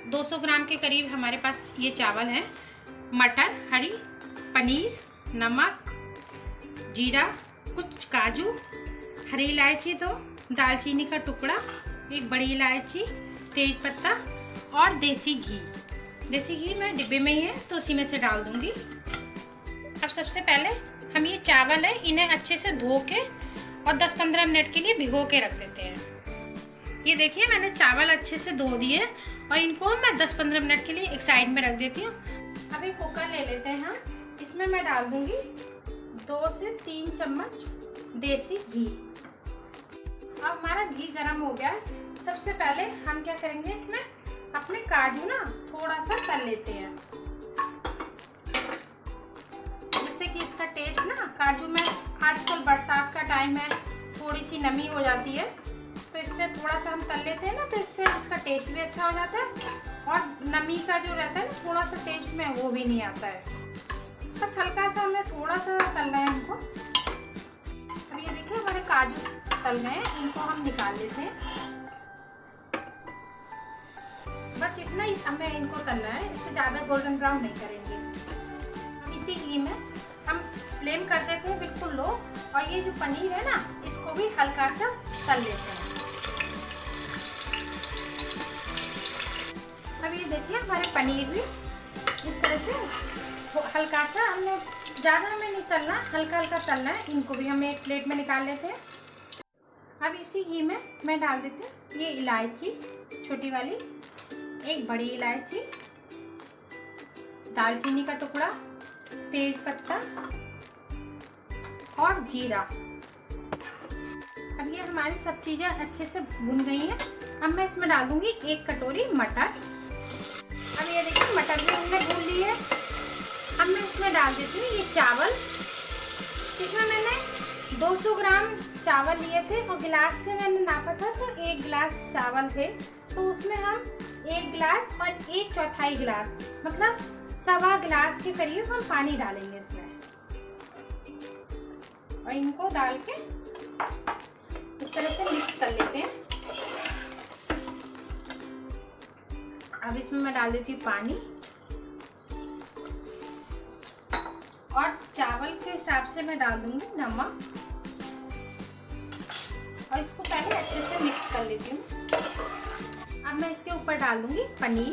200 ग्राम के करीब हमारे पास ये चावल हैं। मटर, हरी पनीर, नमक, जीरा, कुछ काजू, हरी इलायची 2, दालचीनी का टुकड़ा, एक बड़ी इलायची, तेज पत्ता और देसी घी। देसी घी मैं डिब्बे में ही है तो उसी में से डाल दूंगी। अब सबसे पहले हम ये चावल है इन्हें अच्छे से धो के और 10-15 मिनट के लिए भिगो के रख देते हैं। ये देखिए मैंने चावल अच्छे से धो दिए और इनको मैं 10-15 मिनट के लिए एक साइड में रख देती हूँ। अब एक कुकर ले लेते हैं हम, इसमें मैं डाल दूंगी 2 से 3 चम्मच देसी घी। अब हमारा घी गर्म हो गया है। सबसे पहले हम क्या करेंगे, इसमें अपने काजू ना थोड़ा सा तल लेते हैं, जिससे कि इसका टेस्ट ना काजू में, आजकल बरसात का टाइम है, थोड़ी सी नमी हो जाती है तो इससे थोड़ा सा हम तल लेते हैं ना, तो इससे इसका टेस्ट भी अच्छा हो जाता है और नमी का जो रहता है ना थोड़ा सा टेस्ट में वो भी नहीं आता है। बस हल्का सा हमें थोड़ा सा तलना है हमको। अब ये देखिए हमारे काजू तल गए हैं, इनको हम निकाल लेते हैं। बस इतना ही हमें इनको तलना है, इससे ज़्यादा गोल्डन ब्राउन नहीं करेंगे। अब इसी घी में हम फ्लेम कर देते हैं बिल्कुल लो, और ये जो पनीर है ना इसको भी हल्का सा तल लेते हैं। अब ये देखिए हमारे पनीर भी इस तरह से हल्का सा, हमने ज़्यादा हमें नहीं तलना, हल्का हल्का तलना है। इनको भी हम एक प्लेट में निकाल लेते हैं। अब इसी घी में मैं डाल देती हूँ ये इलायची छोटी वाली, एक बड़ी इलायची, दालचीनी का टुकड़ा, तेज पत्ता और जीरा। अब ये हमारी सब चीज़ें अच्छे से भुन गई हैं। अब मैं इसमें डाल दूंगी 1 कटोरी मटर। अब ये देखिए मटर भी हमने भून ली है। अब मैं इसमें डाल देती हूँ ये चावल। इसमें मैंने 200 ग्राम चावल लिए थे और गिलास से मैंने नापा था तो 1 गिलास चावल थे, तो उसमें हम 1 गिलास और 1/4 गिलास मतलब 1.25 गिलास के करीब हम पानी डालेंगे इसमें, और इनको डाल के इस तरह से मिक्स कर लेते हैं। अब इसमें मैं डाल देती हूँ पानी, और चावल के हिसाब से मैं डाल दूंगी नमक, और इसको पहले अच्छे से मिक्स कर लेती हूँ। अब मैं इसके ऊपर डाल दूंगी पनीर,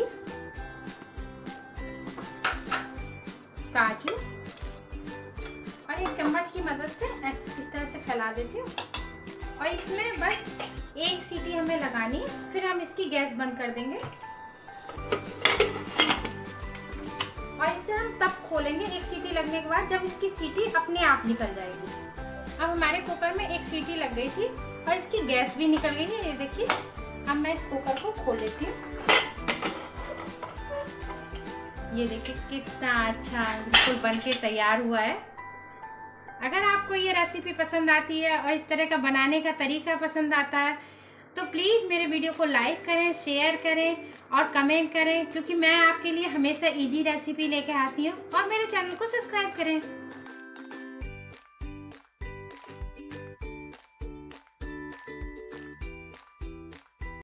काजू, और एक चम्मच की मदद से इस तरह से फैला देती हूँ। और इसमें बस 1 सीटी हमें लगानी है, फिर हम इसकी गैस बंद कर देंगे और इसे हम तब खोलेंगे 1 सीटी लगने के बाद, जब इसकी सीटी अपने आप निकल जाएगी। अब हमारे कुकर में 1 सीटी लग गई थी और इसकी गैस भी निकल गई है, ये देखिए। अब मैं इस कुकर को खोल लेती हूँ। ये देखिए कितना अच्छा बिल्कुल बनके तैयार हुआ है। अगर आपको ये रेसिपी पसंद आती है और इस तरह का बनाने का तरीका पसंद आता है तो प्लीज़ मेरे वीडियो को लाइक करें, शेयर करें और कमेंट करें, क्योंकि मैं आपके लिए हमेशा इजी रेसिपी लेके आती हूँ। और मेरे चैनल को सब्सक्राइब करें।